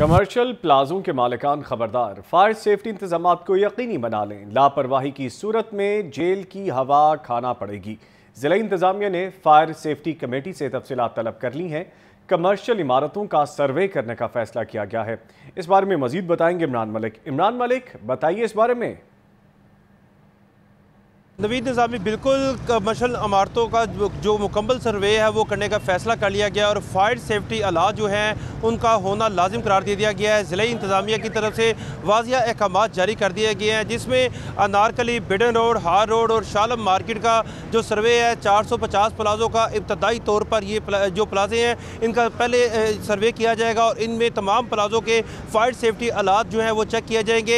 Commercial प्लाजों के मालिकान खबरदार, fire safety इंतजाम को यकीनी बना लें। लापरवाही की सूरत में जेल की हवा खाना पड़ेगी। जिला इंतजामिया ने फायर सेफ्टी कमेटी से तफसीलात तलब कर ली हैं। कमर्शियल इमारतों का सर्वे करने का फैसला किया गया है। इस बारे में मजीद बताएंगे इमरान मलिक। इमरान मलिक, बताइए इस बारे में। नवीद निज़ामी, बिल्कुल कमर्शल इमारतों का जो मुकम्मल सर्वे है वो करने का फ़ैसला कर लिया गया और फायर सेफ्टी आलात जो हैं उनका होना लाजिम करार दे दिया गया है। ज़िला इंतज़ामिया की तरफ से वाज़िया अहकाम जारी कर दिए गए हैं, जिसमें Anarkali, Beadon road, hall road और शालम मार्केट का जो सर्वे है 450 प्लाज़ों का इब्तदाई तौर पर ये जो प्लाजे हैं इनका पहले सर्वे किया जाएगा और इनमें तमाम प्लाज़ों के फायर सेफ्टी आलात जो हैं वो चेक किए जाएंगे।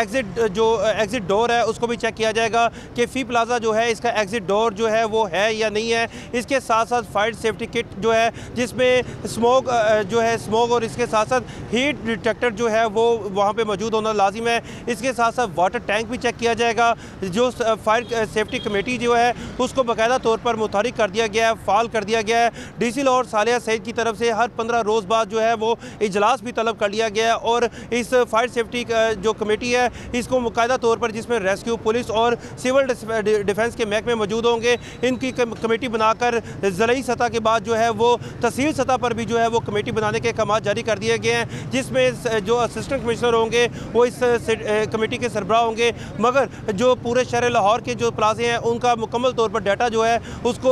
एग्ज़िट डोर है उसको भी चेक किया जाएगा कि फ़ी प्लाजा जो है इसका एग्जिट डोर जो है वो है या नहीं है। इसके साथ साथ फायर सेफ्टी किट जो है जिसमें स्मोक और इसके साथ साथ हीट डिटेक्टर जो है वो वहाँ पे मौजूद होना लाजिम है। इसके साथ साथ वाटर टैंक भी चेक किया जाएगा। जो फायर सेफ्टी कमेटी जो है उसको बाकायदा तौर पर मुतहरिक कर दिया गया है, फाल कर दिया गया है। DC लाहौर सालिया सईद की तरफ से हर 15 रोज़ बाद जो है वो इजलास भी तलब कर लिया गया है और इस फायर सेफ्टी जो कमेटी है इसको बाकायदा तौर पर जिसमें रेस्क्यू, पुलिस और सिविल डिफेंस के महकमे मौजूद होंगे, इनकी कमेटी बनाकर ज़िलाई सतह के बाद जो है वो तहसील सतह पर भी जो है वो कमेटी बनाने के अहकाम जारी कर दिए गए हैं, जिसमें जो असिस्टेंट कमिश्नर होंगे वो इस कमेटी के सरबराह होंगे। मगर जो पूरे शहर लाहौर के जो प्लाजे हैं उनका मुकम्मल तौर पर डाटा जो है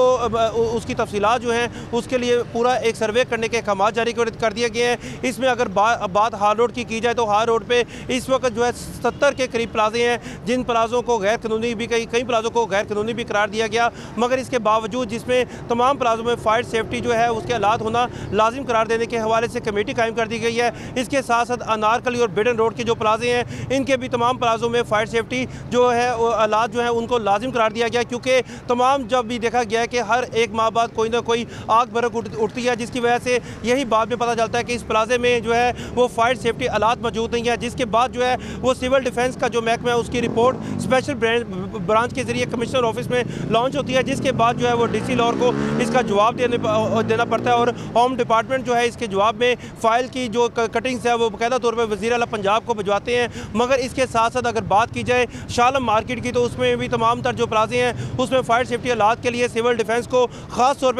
उसकी तफसीलात जो हैं उसके लिए पूरा एक सर्वे करने के अहकाम जारी कर दिए गए हैं। इसमें अगर बात हार रोड की जाए तो हार रोड पर इस वक्त जो है 70 के करीब प्लाजे हैं, जिन प्लाजों को गैर कानूनी भी कई प्लाजों को गैर कानूनी भी करार दिया गया। मगर इसके बावजूद जिसमें तमाम प्लाजों में फायर सेफ्टी जो है उसके आलात होना लाजिम करार देने के हवाले से कमेटी कायम कर दी गई है। इसके साथ साथ अनारकली और बिडन रोड के जो प्लाजे हैं इनके भी तमाम प्लाजों में फायर सेफ्टी जो है आलात जो है उनको लाजिम करार दिया गया, क्योंकि तमाम जब भी देखा गया है कि हर एक माह बाद कोई ना कोई आग भड़क उठती है, जिसकी वजह से यही बाद में पता चलता है कि इस प्लाजे में जो है वो फायर सेफ्टी आलात मौजूद नहीं है। जिसके बाद जो है वो सिविल डिफेंस का जो महकमा है उसकी रिपोर्ट स्पेशल ब्रांच के जरिए कमिश्नर ऑफिस में लॉन्च होती है, जिसके बाद जो है वो DC लाहौर को इसका जवाब देना पड़ता है और होम डिपार्टमेंट जो है इसके जवाब में फाइल की जो कटिंग्स है वो बाकायदा तौर पर वज़ीर आला पंजाब को भिजवाते हैं। मगर इसके साथ साथ अगर बात की जाए शालम मार्केट की तो उसमें भी तमाम तर जो प्लाजे हैं उसमें फायर सेफ्टी आलात के लिए सिविल डिफेंस को ख़ास तौर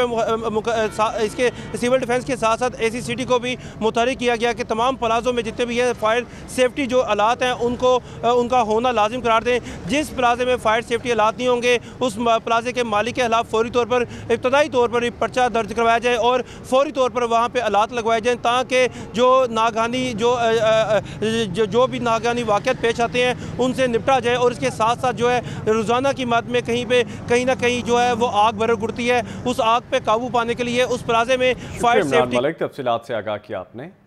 पर इसके सिविल डिफेंस के साथ साथ ACCT को भी मुतहरिक किया गया कि तमाम प्लाजों में जितने भी है फायर सेफ्टी जो आलात हैं उनका होना लाजिम करार दें। जिस प्लाजे में फायर सेफ्टी आलात नहीं होंगे उस प्लाजे के मालिक के खिलाफ फौरी तौर पर इब्तदाई तौर पर पर्चा दर्ज करवाया जाए और फौरी तौर पर वहाँ पे आलात लगवाए जाएँ, ताकि जो नागहानी जो भी नागहानी वाक़यात पेश आते हैं उनसे निपटा जाए। और इसके साथ साथ जो है रोज़ाना की मद में कहीं ना कहीं जो है वो आग भड़क उठती है, उस आग पर काबू पाने के लिए उस प्लाजे में फायर सेफ्टी तफसीलात से आगाह किया आपने।